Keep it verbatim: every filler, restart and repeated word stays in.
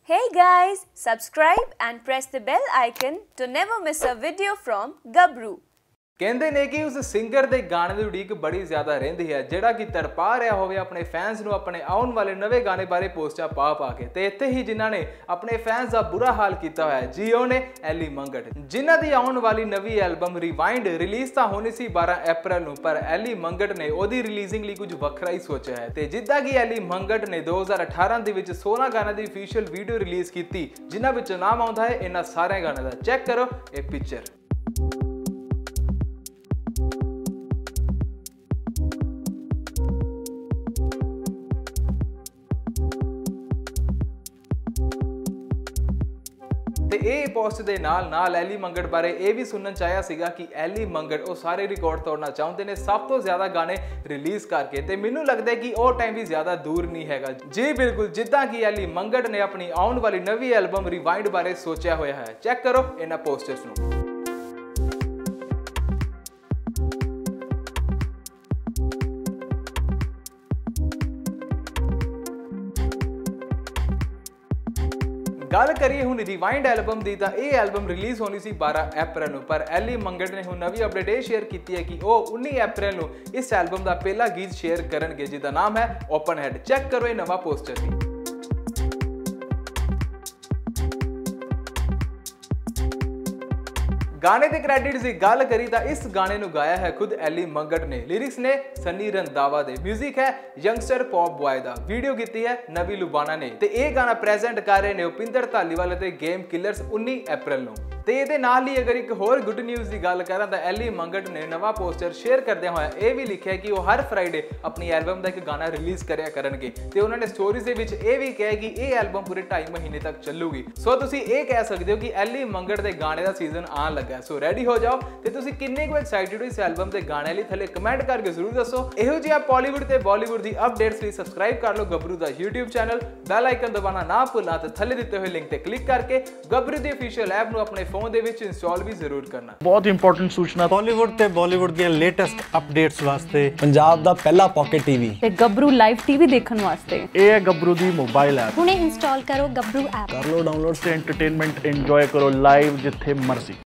Hey guys, subscribe and press the bell icon to never miss a video from Gabru. ਕਹਿੰਦੇ ਨੇ ਕਿ ਉਸ singer ਦੇ ਗਾਣੇ ਦੀ ਉਡੀਕ ਬੜੀ ਜ਼ਿਆਦਾ ਰਹਿੰਦੀ ਹੈ ਜਿਹੜਾ ਕਿ ਤੜਪਾ ਰਿਹਾ ਹੋਵੇ ਆਪਣੇ ਫੈਨਸ ਨੂੰ ਆਪਣੇ ਆਉਣ ਵਾਲੇ ਨਵੇਂ ਗਾਣੇ ਬਾਰੇ ਪੋਸਟਾਂ ਪਾ ਪਾ ਕੇ ਤੇ ਇੱਥੇ ਹੀ ਜਿਨ੍ਹਾਂ ਨੇ ਆਪਣੇ ਫੈਨਸ ਦਾ ਬੁਰਾ ਹਾਲ ਕੀਤਾ ਹੋਇਆ ਹੈ ਜੀ ਉਹ ਨੇ ਐਲੀ ਮੰਗਟ ਜਿਨ੍ਹਾਂ ਦੀ ਆਉਣ ਵਾਲੀ ਨਵੀਂ ਐਲਬਮ ਰਿਵਾਈਂਡ ਰਿਲੀਜ਼ ਤਾਂ ਹੋਣੀ ਸੀ ਬਾਰਾਂ ਅਪ੍ਰੈਲ ਨੂੰ ਪਰ ਐਲੀ ਮੰਗਟ ਨੇ ਉਹਦੀ ਰਿਲੀਜ਼ਿੰਗ ਲਈ ਕੁਝ ਵੱਖਰਾ ਹੀ ਸੋਚਿਆ ਹੈ ਤੇ ਜਿੱਦਾਂ ਕਿ ਐਲੀ ਮੰਗਟ ਨੇ ਦੋ ਹਜ਼ਾਰ ਅਠਾਰਾਂ ਦੇ ਵਿੱਚ ਸੋਲਾਂ ਗਾਣਿਆਂ ਦੀ ਅਫੀਸ਼ੀਅਲ ਵੀਡੀਓ ਰਿਲੀਜ਼ ਕੀਤੀ ਜਿਨ੍ਹਾਂ ਵਿੱਚ ਨਾਮ ਆਉਂਦਾ ਹੈ ਇਹਨਾਂ ਸਾਰਿਆਂ ਗਾਣਿਆਂ ਦਾ। ਚੈੱਕ ਕਰੋ ਇਹ ਪਿਕਚਰ। ਤੇ ਇਹ ਪੋਸਟ ਦੇ ਨਾਲ ਨਾਲ ਐਲੀ ਮੰਗਟ ਬਾਰੇ ਇਹ ਵੀ ਸੁਣਨ ਚਾਹਿਆ ਸੀਗਾ ਕਿ ਐਲੀ ਮੰਗਟ ਉਹ ਸਾਰੇ ਰਿਕਾਰਡ ਤੋੜਨਾ ਚਾਹੁੰਦੇ ਨੇ ਸਭ ਤੋਂ ਜ਼ਿਆਦਾ ਗਾਣੇ ਰਿਲੀਜ਼ ਕਰਕੇ ਤੇ ਮੈਨੂੰ ਲੱਗਦਾ ਹੈ ਕਿ ਉਹ ਟਾਈਮ ਵੀ ਜ਼ਿਆਦਾ ਦੂਰ ਨਹੀਂ ਹੈਗਾ। ਜੀ ਬਿਲਕੁਲ ਜਿੱਦਾਂ ਕਿ ਐਲੀ ਮੰਗਟ ਨੇ ਆਪਣੀ ਆਉਣ ਵਾਲੀ ਨਵੀਂ ਐਲਬਮ ਰਿਵਾਈਂਡ ਬਾਰੇ ਸੋਚਿਆ ਹੋਇਆ ਹੈ। ਚੈੱਕ ਕਰੋ ਇਹਨਾਂ ਪੋਸਟਰਸ ਨੂੰ। ਗੱਲ ਕਰੀਏ ਹੁਣ ਰਿਵਾਈਂਡ ਐਲਬਮ ਦੀ ਤਾਂ ਇਹ ਐਲਬਮ ਰਿਲੀਜ਼ ਹੋਣੀ ਸੀ ਬਾਰਾਂ ਅਪ੍ਰੈਲ ਨੂੰ ਪਰ ਐਲੀ ਮੰਗਟ ਨੇ ਹੁਣ ਨਵੀਂ ਅਪਡੇਟ ਇਹ ਸ਼ੇਅਰ ਕੀਤੀ ਹੈ ਕਿ ਉਹ ਉੱਨੀ ਅਪ੍ਰੈਲ ਨੂੰ ਇਸ ਐਲਬਮ ਦਾ ਪਹਿਲਾ ਗੀਤ ਸ਼ੇਅਰ ਕਰਨਗੇ ਜਿਹਦਾ ਨਾਮ ਹੈ ਓਪਨ ਹੈਡ। ਚੈੱਕ ਕਰੋ ਇਹ ਨਵਾਂ ਪੋਸਟਰ ਵੀ। गाने के क्रेडिट्स की गल करी तो इस गाने ਨੂੰ ਗਾਇਆ ਹੈ खुद ਐਲੀ ਮੰਗਟ ਨੇ। ਲਿਰਿक्स ने सनी रंधावा ਦੇ, म्यूजिक है यंगस्टर पॉप बॉय ਦਾ, ਵੀਡੀਓ ਕੀਤੀ ਹੈ ਨਵੀ ਲੁਬਾਨਾ ਨੇ ਤੇ ਇਹ ਗਾਣਾ ਪ੍ਰੈਜ਼ੈਂਟ ਕਰ ਰਹੇ ਨੇ ਉਪਿੰਦਰ ਧਾਲੀਵਾਲ ਅਤੇ ਗੇਮ ਕਿਲਰਸ ਉੱਨੀ ਅਪ੍ਰੈਲ ਨੂੰ। ਤੇ ਇਹਦੇ ਨਾਲ ਹੀ ਅਗਰ ਇੱਕ ਹੋਰ ਗੁੱਡ ਨਿਊਜ਼ ਦੀ ਗੱਲ ਕਰਾਂ ਤਾਂ ਐਲੀ ਮੰਗਟ ਨੇ ਨਵਾਂ ਪੋਸਟਰ ਸ਼ੇਅਰ ਕਰਦਿਆਂ ਹੋਇਆ ਇਹ ਵੀ ਲਿਖਿਆ ਕਿ ਉਹ ਹਰ ਫਰਾਈਡੇ ਆਪਣੀ ਐਲਬਮ ਦਾ ਇੱਕ ਗਾਣਾ ਰਿਲੀਜ਼ ਕਰਿਆ ਕਰਨਗੇ ਤੇ ਉਹਨਾਂ ਨੇ ਸਟੋਰੀਜ਼ ਦੇ ਵਿੱਚ ਇਹ ਵੀ ਕਿਹਾ ਕਿ ਇਹ ਐਲਬਮ ਪੂਰੇ ਢਾਈ ਮਹੀਨੇ ਤੱਕ ਚੱਲੂਗੀ। ਸੋ ਤੁਸੀਂ ਇਹ ਕਹਿ ਸਕਦੇ ਹੋ ਕਿ ਐਲੀ ਮੰਗਟ ਦੇ ਗਾਣੇ ਦਾ ਸੀਜ਼ਨ ਆਉਣ ਲੱਗਾ। ਸੋ ਰੈਡੀ ਹੋ ਜਾਓ ਤੇ ਤੁਸੀਂ ਕਿੰਨੇ ਕੁ ਐਕਸਾਈਟਿਡ ਹੋ ਇਸ ਐਲਬਮ ਦੇ ਗਾਣੇ ਲਈ ਥੱਲੇ ਕਮੈਂਟ ਕਰਕੇ ਜ਼ਰੂਰ ਦੱਸੋ। ਇਹੋ ਜਿਹਾ ਬਾਲੀਵੁੱਡ ਤੇ ਬਾਲੀਵੁੱਡ ਦੀ ਅਪਡੇਟਸ ਲਈ ਸਬਸਕ੍ਰਾਈਬ ਕਰ ਲਓ ਗੱਭਰੂ ਦਾ YouTube ਚੈਨਲ, ਬੈਲ ਆਈਕਨ ਦਬਾਉਣਾ ਨਾ ਭੁੱਲਣਾ ਤੇ ਥੱਲੇ ਦਿੱਤੇ ਹੋਏ ਲਿੰਕ ਤੇ ਕਲਿੱਕ ਕਰਕੇ ਗੱਭਰੂ ਦੀ ਅਫੀਸ਼ੀਅਲ ਐਪ ਨੂੰ ਆਪਣੇ ਫੋਨ ਦੇ ਵਿੱਚ ਇੰਸਟਾਲ भी जरूर करना। बहुत इंपॉर्टेंट सूचना बॉलीवुड ते बॉलीवुड दी लेटेस्ट अपडेट्स वास्ते पंजाब दा पहला पॉकेट टीवी ते गब्रू लाइव टीवी देखण वास्ते ये है गब्रू दी मोबाइल ऐप। हुणे इंस्टॉल करो गब्रू ऐप, कर लो डाउनलोड से एंटरटेनमेंट एंजॉय करो लाइव जिथे मर्जी।